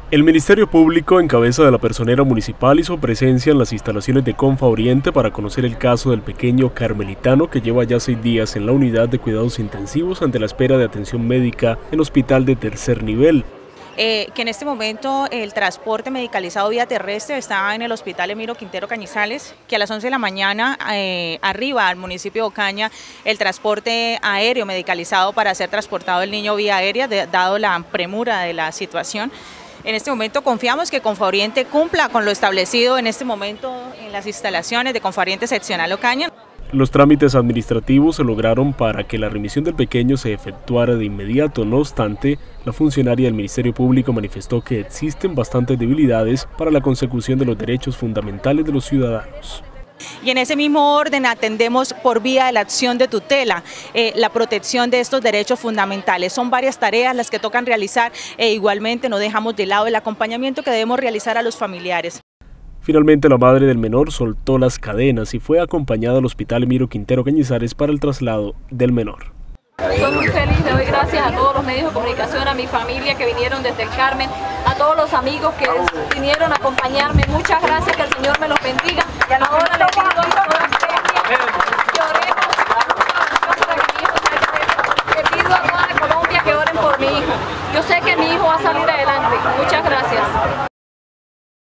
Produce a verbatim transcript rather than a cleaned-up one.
El Ministerio Público, en cabeza de la personera municipal, hizo presencia en las instalaciones de Confa Oriente para conocer el caso del pequeño carmelitano que lleva ya seis días en la unidad de cuidados intensivos ante la espera de atención médica en hospital de tercer nivel. Eh, que en este momento el transporte medicalizado vía terrestre está en el hospital Emiro Quintero Cañizales, que a las once de la mañana eh, arriba al municipio de Ocaña el transporte aéreo medicalizado para ser transportado el niño vía aérea, de, dado la premura de la situación. En este momento confiamos que Confa Oriente cumpla con lo establecido en este momento en las instalaciones de Confa Oriente Seccional Ocaña. Los trámites administrativos se lograron para que la remisión del pequeño se efectuara de inmediato. No obstante, la funcionaria del Ministerio Público manifestó que existen bastantes debilidades para la consecución de los derechos fundamentales de los ciudadanos. Y en ese mismo orden atendemos por vía de la acción de tutela eh, la protección de estos derechos fundamentales. Son varias tareas las que tocan realizar e igualmente no dejamos de lado el acompañamiento que debemos realizar a los familiares. Finalmente, la madre del menor soltó las cadenas y fue acompañada al hospital Emiro Quintero Cañizares para el traslado del menor. Estoy muy feliz, le doy gracias a todos los medios de comunicación, a mi familia que vinieron desde el Carmen, a todos los amigos que vinieron a acompañarme. Muchas gracias, que el Señor me los bendiga. Y ahora les pido a todas ustedes que oremos para que mi hijo salga. Le pido a toda Colombia que oren por mi hijo. Yo sé que mi hijo va a salir adelante. Muchas gracias.